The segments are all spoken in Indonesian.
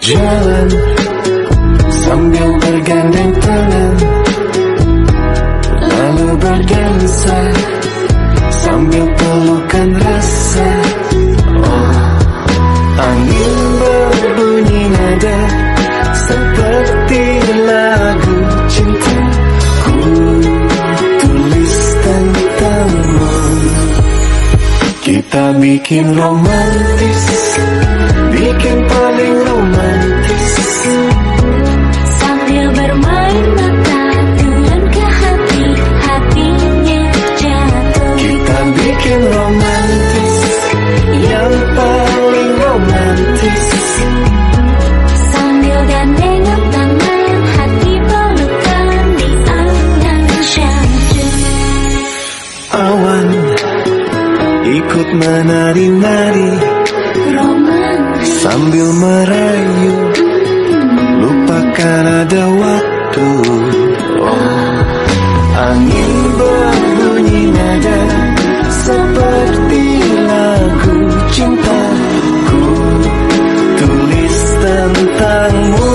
jalan sambil bergandeng tangan, lalu berdansa sambil pelukan rasa. Oh, angin berbunyi nada seperti lagu cinta. Ku tulis tentangmu. Kita bikin romantis, bikin paling romantis, sambil bermain mata dengan ke hati, hatinya jatuh. kita bikin romantis, yang paling romantis, sambil gandengan tangan, hati pelukan di angan syahdu. awan ikut menari-nari Romantis sambil merayu, lupakan ada waktu. Oh, angin berbunyi nada seperti lagu cinta. Ku tulis tentangmu.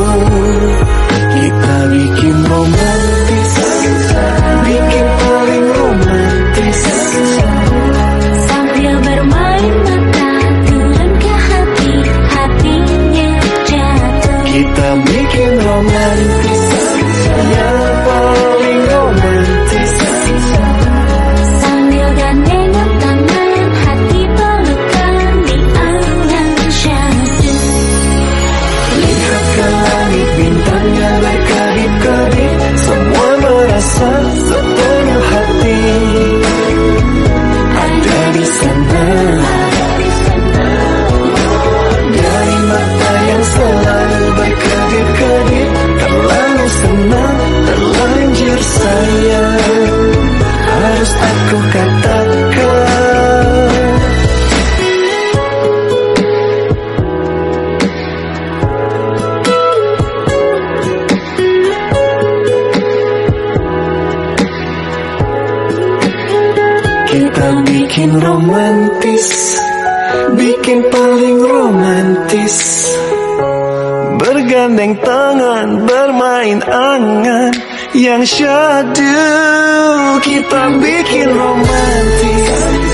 Kita bikin romantis, bikin paling romantis, sambil bermain mata dengan ke hati, hatinya jatuh. kita bikin romantis, yang paling romantis, Sambil gandengan tangan, hati pelukan di angan syahdu. lihat ke langit, bintangnya berkedip-kedip, semua merasa sepenuh hati ada di sana. Dari mata yang selalu berkedip-kedip, terlalu senang, terlanjur sayang, harus aku katakan. Kita bikin romantis, bikin paling romantis, bergandeng tangan, bermain angan yang syahdu. Kita bikin romantis,